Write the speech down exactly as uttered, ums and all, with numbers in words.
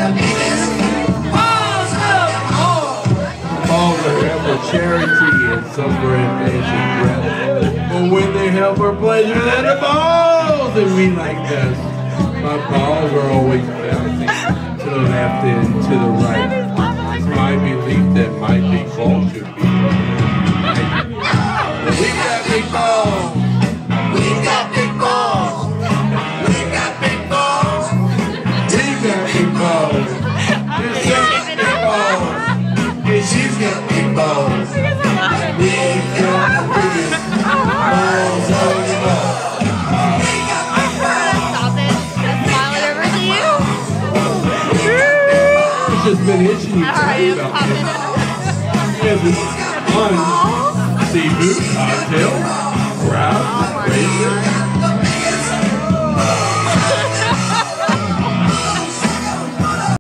Balls are ever charity and suffer and fancy breath. But when they help her pleasure, then the balls and we like this. My balls are always bouncing to the left and to the right. It's my belief that my big balls should be right. We got big balls. We got big balls. We got big balls. We got big balls. This is big balls. And she's got big balls. We got big balls on the ball. Stop it. Just smile it over to you. It's just been itching you. Alright, About pop it. Yeah, this fun seafood cocktail, crab, razor.